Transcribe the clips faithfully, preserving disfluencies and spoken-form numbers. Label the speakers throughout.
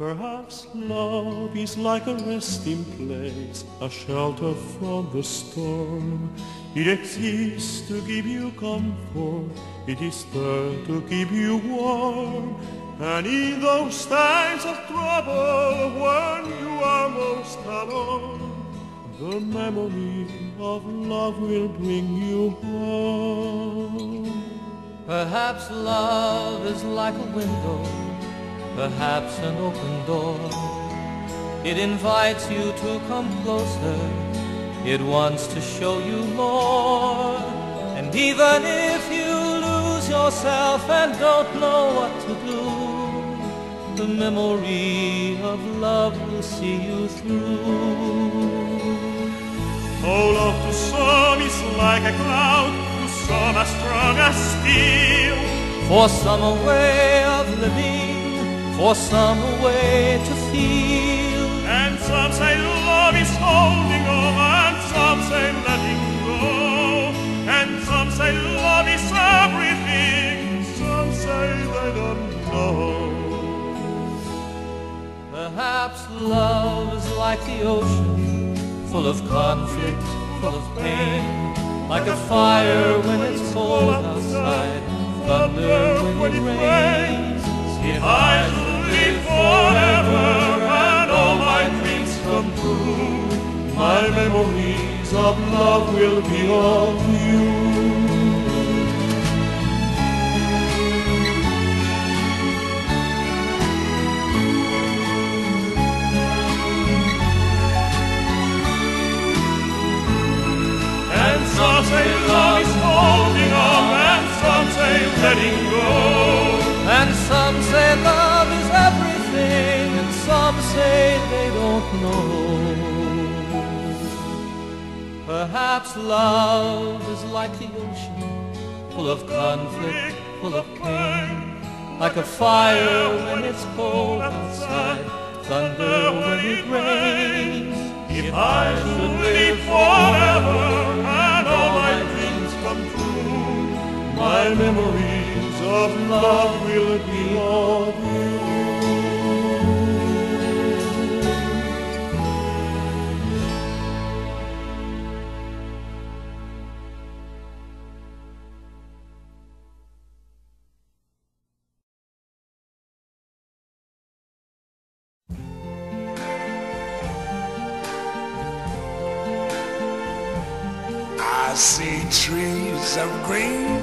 Speaker 1: Perhaps love is like a resting place, a shelter from the storm. It exists to give you comfort, it is there to keep you warm. And in those times of trouble, when you are most alone, the memory of love will bring you home.
Speaker 2: Perhaps love is like a window, perhaps an open door. It invites you to come closer, it wants to show you more. And even if you lose yourself and don't know what to do, the memory of love will see you through.
Speaker 1: Oh, love to some is like a cloud, to some as strong as steel.
Speaker 2: For some a way of living, for some a way to feel.
Speaker 1: And some say love is holding on, and some say letting go. And some say love is everything, some say they don't know.
Speaker 2: Perhaps love is like the ocean, full of conflict, full of pain. Like a fire when it's cold outside, thunder when it rains.
Speaker 1: If I should live forever and all my dreams come true, my memories of love will be of you. And some say love is holding on, and some say letting go.
Speaker 2: And some say love is everything, and some say they don't know. Perhaps love is like the ocean, full of conflict, full of pain. Like a fire when it's cold outside, thunder when it rains.
Speaker 1: If I should live forever and all my dreams come true, my memories of love will be of you.
Speaker 3: I see trees of green,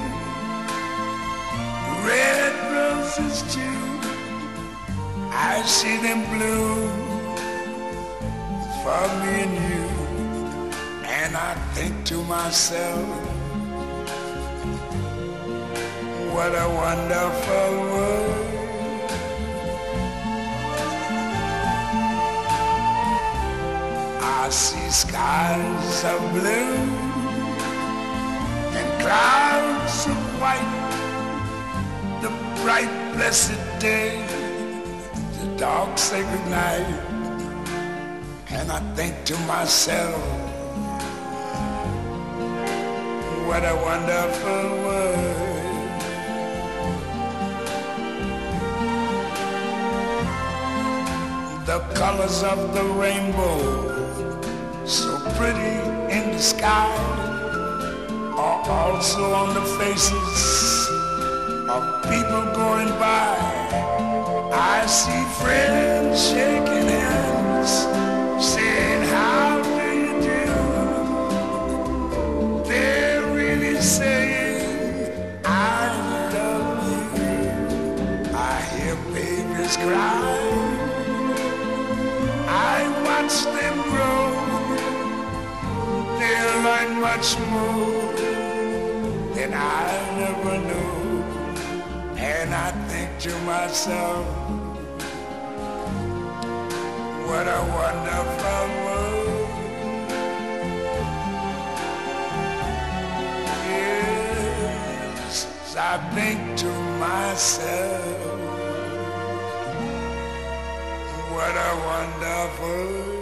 Speaker 3: red roses too. I see them bloom for me and you. And I think to myself, what a wonderful world. I see skies of blue and clouds of white, the bright blessed day, the dark sacred night. And I think to myself, what a wonderful world. The colors of the rainbow, so pretty in the sky, are also on the faces of people going by. I see friends shaking hands, saying, how do you do? They're really saying, I love you. I hear babies cry, I watch them grow. They'll learn much more than I never knew. And I think to myself, what a wonderful world. Yes, I think to myself, what a wonderful world.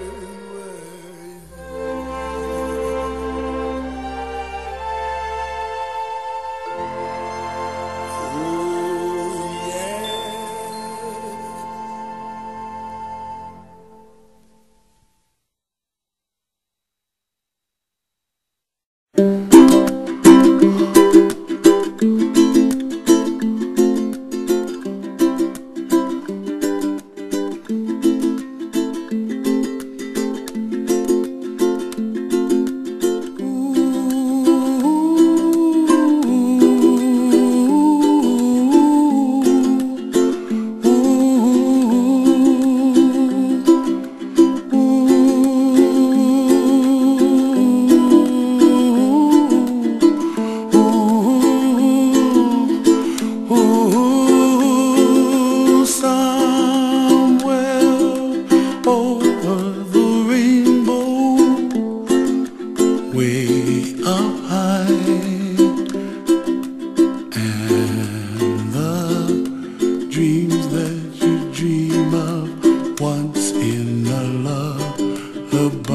Speaker 3: in a lullaby.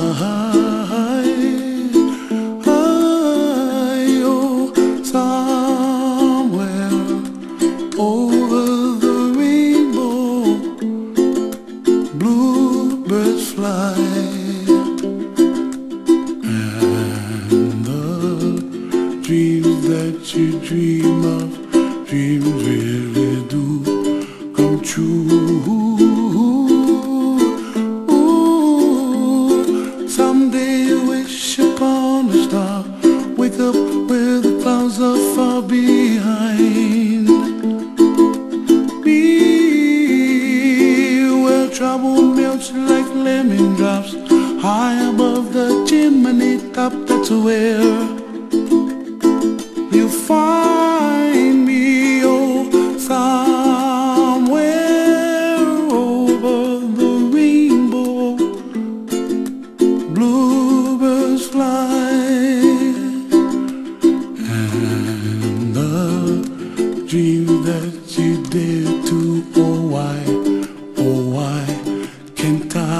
Speaker 3: Oh, somewhere over the rainbow, bluebirds fly. Dreams that you dream of, dreams really do come true. Ooh, someday you wish upon a star, wake up where the clouds are far behind. Be where trouble melts like lemon drops, high above the chimney top. That's where you find me, oh, somewhere over the rainbow, bluebirds fly, and the dream that you dare to, oh why, oh why can't I?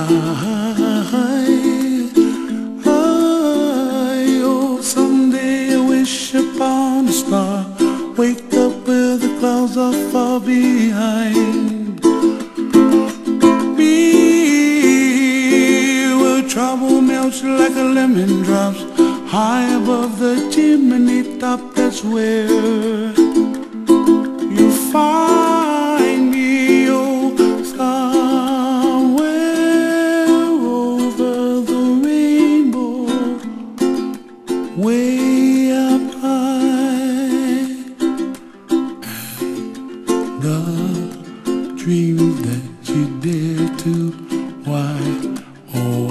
Speaker 3: Upon a star, wake up where the clouds are far behind. Be where trouble melts like a lemon drops, high above the chimney top. That's where you find me, oh, somewhere over the rainbow, way up high. The dreams that you dare to, why, oh